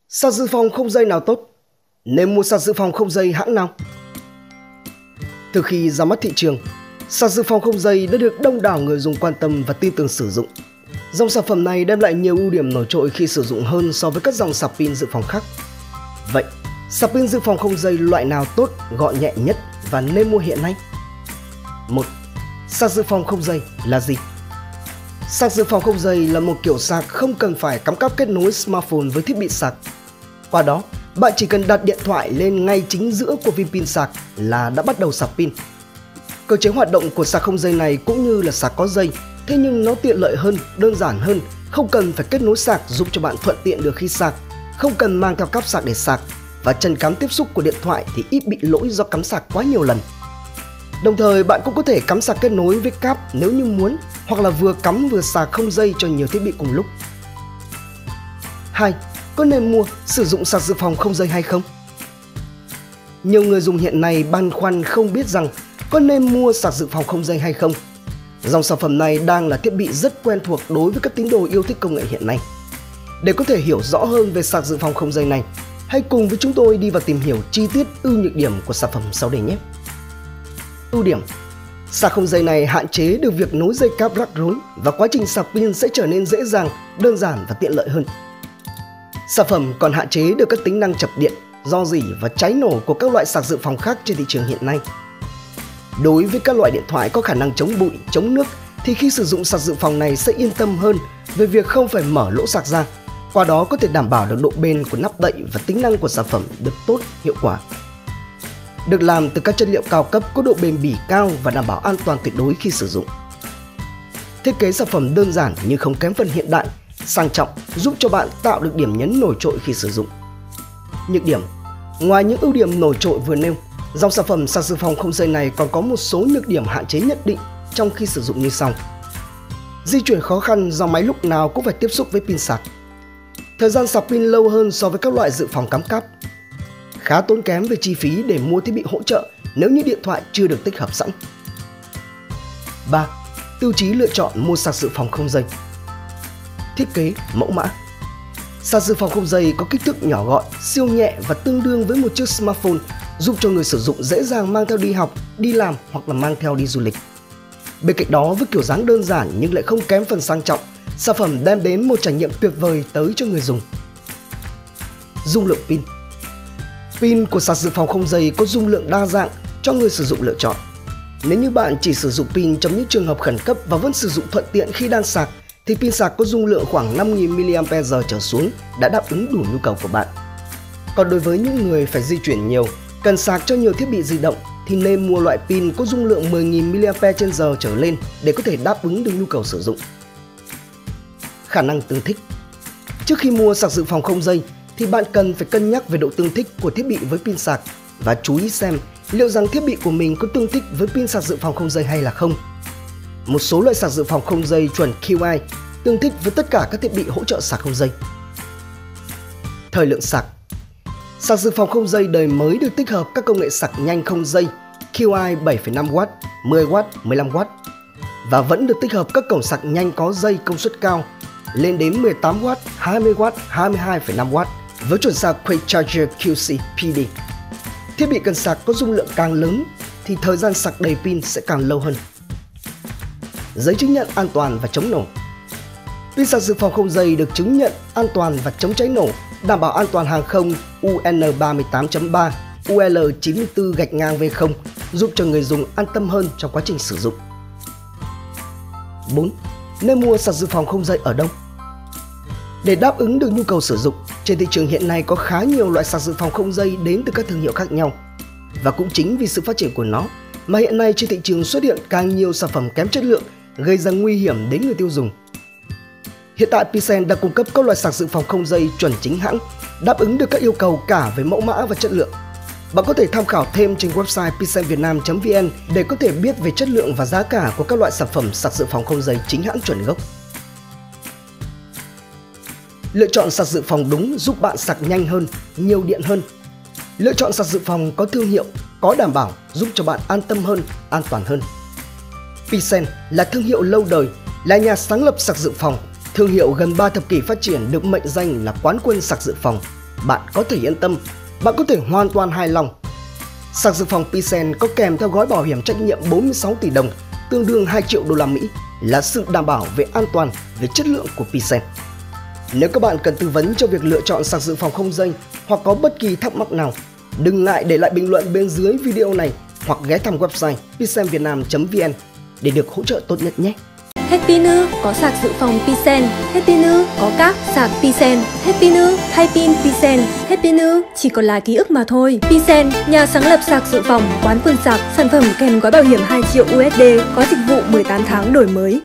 Sạc dự phòng không dây nào tốt? Nên mua sạc dự phòng không dây hãng nào? Từ khi ra mắt thị trường, sạc dự phòng không dây đã được đông đảo người dùng quan tâm và tin tưởng sử dụng. Dòng sản phẩm này đem lại nhiều ưu điểm nổi trội khi sử dụng hơn so với các dòng sạc pin dự phòng khác. Vậy, sạc pin dự phòng không dây loại nào tốt, gọn nhẹ nhất và nên mua hiện nay? 1. Sạc dự phòng không dây là gì? Sạc dự phòng không dây là một kiểu sạc không cần phải cắm cáp kết nối smartphone với thiết bị sạc. Qua đó, bạn chỉ cần đặt điện thoại lên ngay chính giữa của viên pin sạc là đã bắt đầu sạc pin. Cơ chế hoạt động của sạc không dây này cũng như là sạc có dây, thế nhưng nó tiện lợi hơn, đơn giản hơn, không cần phải kết nối sạc giúp cho bạn thuận tiện được khi sạc, không cần mang theo cáp sạc để sạc và chân cắm tiếp xúc của điện thoại thì ít bị lỗi do cắm sạc quá nhiều lần. Đồng thời bạn cũng có thể cắm sạc kết nối với cáp nếu như muốn, hoặc là vừa cắm vừa sạc không dây cho nhiều thiết bị cùng lúc. 2. Có nên mua, sử dụng sạc dự phòng không dây hay không? Nhiều người dùng hiện nay băn khoăn không biết rằng có nên mua sạc dự phòng không dây hay không. Dòng sản phẩm này đang là thiết bị rất quen thuộc đối với các tín đồ yêu thích công nghệ hiện nay. Để có thể hiểu rõ hơn về sạc dự phòng không dây này, hãy cùng với chúng tôi đi vào tìm hiểu chi tiết ưu nhược điểm của sản phẩm sau đây nhé. Ưu điểm: sạc không dây này hạn chế được việc nối dây cáp rắc rối và quá trình sạc pin sẽ trở nên dễ dàng, đơn giản và tiện lợi hơn. Sản phẩm còn hạn chế được các tính năng chập điện, rò rỉ và cháy nổ của các loại sạc dự phòng khác trên thị trường hiện nay. Đối với các loại điện thoại có khả năng chống bụi, chống nước thì khi sử dụng sạc dự phòng này sẽ yên tâm hơn về việc không phải mở lỗ sạc ra. Qua đó có thể đảm bảo được độ bền của nắp đậy và tính năng của sản phẩm được tốt, hiệu quả. Được làm từ các chất liệu cao cấp có độ bền bỉ cao và đảm bảo an toàn tuyệt đối khi sử dụng. Thiết kế sản phẩm đơn giản nhưng không kém phần hiện đại, sang trọng, giúp cho bạn tạo được điểm nhấn nổi trội khi sử dụng. Nhược điểm: ngoài những ưu điểm nổi trội vừa nêu, dòng sản phẩm sạc dự phòng không dây này còn có một số nhược điểm hạn chế nhất định trong khi sử dụng như sau. Di chuyển khó khăn do máy lúc nào cũng phải tiếp xúc với pin sạc. Thời gian sạc pin lâu hơn so với các loại dự phòng cắm cáp. Khá tốn kém về chi phí để mua thiết bị hỗ trợ nếu như điện thoại chưa được tích hợp sẵn. 3. Tiêu chí lựa chọn mua sạc dự phòng không dây. Thiết kế, mẫu mã. Sạc dự phòng không dây có kích thước nhỏ gọn, siêu nhẹ và tương đương với một chiếc smartphone, giúp cho người sử dụng dễ dàng mang theo đi học, đi làm hoặc là mang theo đi du lịch. Bên cạnh đó, với kiểu dáng đơn giản nhưng lại không kém phần sang trọng, sản phẩm đem đến một trải nghiệm tuyệt vời tới cho người dùng. Dung lượng pin. Pin của sạc dự phòng không dây có dung lượng đa dạng cho người sử dụng lựa chọn. Nếu như bạn chỉ sử dụng pin trong những trường hợp khẩn cấp và vẫn sử dụng thuận tiện khi đang sạc, thì pin sạc có dung lượng khoảng 5000 mAh trở xuống đã đáp ứng đủ nhu cầu của bạn. Còn đối với những người phải di chuyển nhiều, cần sạc cho nhiều thiết bị di động thì nên mua loại pin có dung lượng 10.000 mAh trở lên để có thể đáp ứng được nhu cầu sử dụng. Khả năng tương thích. Trước khi mua sạc dự phòng không dây thì bạn cần phải cân nhắc về độ tương thích của thiết bị với pin sạc và chú ý xem liệu rằng thiết bị của mình có tương thích với pin sạc dự phòng không dây hay là không. Một số loại sạc dự phòng không dây chuẩn QI tương thích với tất cả các thiết bị hỗ trợ sạc không dây. Thời lượng sạc. Sạc dự phòng không dây đời mới được tích hợp các công nghệ sạc nhanh không dây QI 7,5W, 10W, 15W và vẫn được tích hợp các cổng sạc nhanh có dây công suất cao lên đến 18W, 20W, 22,5W với chuẩn sạc Quick Charger QC PD. Thiết bị cần sạc có dung lượng càng lớn thì thời gian sạc đầy pin sẽ càng lâu hơn. Giấy chứng nhận an toàn và chống nổ. Pin sạc dự phòng không dây được chứng nhận an toàn và chống cháy nổ, đảm bảo an toàn hàng không UN38.3, UL94-V0, giúp cho người dùng an tâm hơn trong quá trình sử dụng. 4. Nên mua sạc dự phòng không dây ở đâu? Để đáp ứng được nhu cầu sử dụng, trên thị trường hiện nay có khá nhiều loại sạc dự phòng không dây đến từ các thương hiệu khác nhau. Và cũng chính vì sự phát triển của nó mà hiện nay trên thị trường xuất hiện càng nhiều sản phẩm kém chất lượng, gây ra nguy hiểm đến người tiêu dùng. Hiện tại Pisen đang cung cấp các loại sạc dự phòng không dây chuẩn chính hãng, đáp ứng được các yêu cầu cả về mẫu mã và chất lượng. Bạn có thể tham khảo thêm trên website pisenvietnam.vn để có thể biết về chất lượng và giá cả của các loại sản phẩm sạc dự phòng không dây chính hãng chuẩn gốc. Lựa chọn sạc dự phòng đúng giúp bạn sạc nhanh hơn, nhiều điện hơn. Lựa chọn sạc dự phòng có thương hiệu, có đảm bảo giúp cho bạn an tâm hơn, an toàn hơn. Pisen là thương hiệu lâu đời, là nhà sáng lập sạc dự phòng, thương hiệu gần 3 thập kỷ phát triển được mệnh danh là quán quân sạc dự phòng. bạn có thể yên tâm, bạn có thể hoàn toàn hài lòng. Sạc dự phòng Pisen có kèm theo gói bảo hiểm trách nhiệm 46 tỷ đồng, tương đương 2 triệu đô la Mỹ, là sự đảm bảo về an toàn, về chất lượng của Pisen. Nếu các bạn cần tư vấn cho việc lựa chọn sạc dự phòng không dây hoặc có bất kỳ thắc mắc nào, đừng ngại để lại bình luận bên dưới video này hoặc ghé thăm website pisenvietnam.vn để được hỗ trợ tốt nhất nhé. Happy New có sạc dự phòng Pisen, Happy New có các sạc Pisen, Happy New thay pin Pisen, Happy New chỉ còn là ký ức mà thôi. Pisen, nhà sáng lập sạc dự phòng, quán quân sạc, sản phẩm kèm gói bảo hiểm 2 triệu USD, có dịch vụ 18 tháng đổi mới.